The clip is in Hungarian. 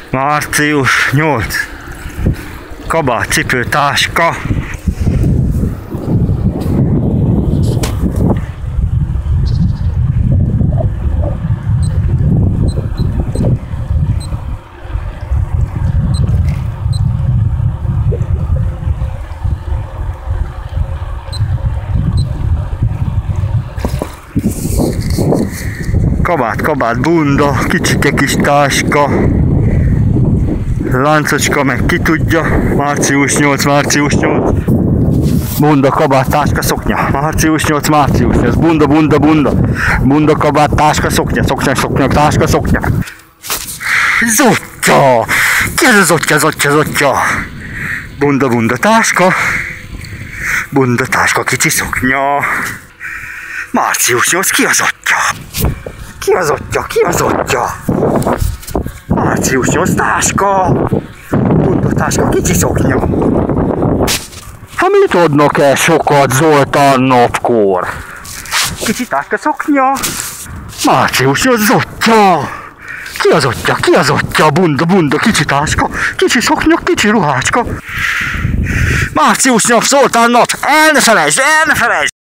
Március 8. Kabát, cipő, táska. Kabát, bunda, kicsike kis táska, láncocska, meg ki tudja. Március 8. Bunda, kabát, táska, szoknya. Március 8. Bunda. Bunda, kabát, táska, szoknya. Szoknya, táska, szoknya. Zottya! Ki ez a zottya? Bunda, táska. Bunda, táska, kicsi szoknya. Március 8. Ki az ottya? Ki az ottya? Március 8. Táska. Bunda, táska, kicsi szoknya. Hát mit adnak el sokat Zoltán napkor? Kicsi táska, szoknya. Március 8. Ottya. Ki az ottya? Bunda, kicsi táska, kicsi szoknya, kicsi ruhácska. Március 8. Zoltán nap. El ne felejtsd!